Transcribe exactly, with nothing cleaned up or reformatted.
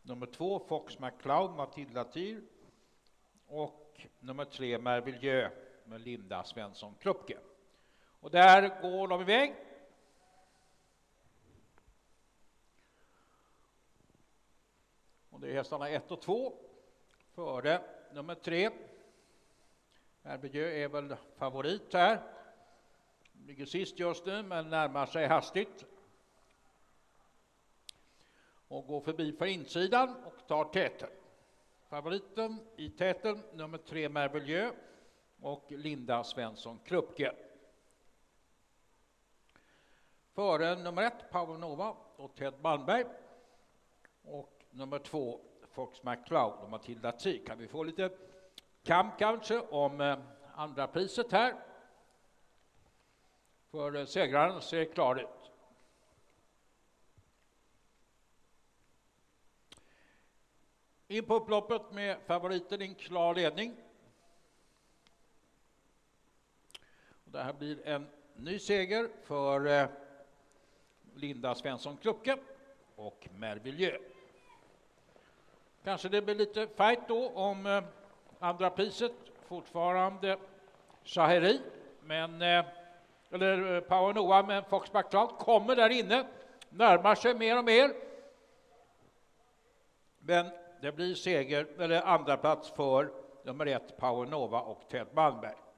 nummer två Fox McCloud, Matilda Tyr och nummer tre Mervilleux med Linda Svensson Krupke. Och där går de iväg. Och det är hästarna ett och två före nummer tre. Mervilleux är väl favorit här. Ligger sist just nu men närmar sig hastigt. Och går förbi för insidan och tar täten. Favoriten i täten nummer tre Mervilleux och Linda Svensson Krupke. Före nummer ett Power Nova och Ted Malmberg. Och nummer två Fox McCloud och Matilda Tyr. Kan vi få lite kamp kanske om eh, andra priset här. För eh, segraren ser klar ut. In på upploppet med favoriten i en klar ledning. Och det här blir en ny seger för eh, Linda Svensson Krupke och Mervilleux. Kanske det blir lite fight då om eh, andra priset. Fortfarande Shaheri, men eh, eller eh, Power Noah, men Fox McCloud kommer där inne. Närmar sig mer och mer. Men det blir seger, eller andra plats för nummer ett Power Nova och Ted Malmberg.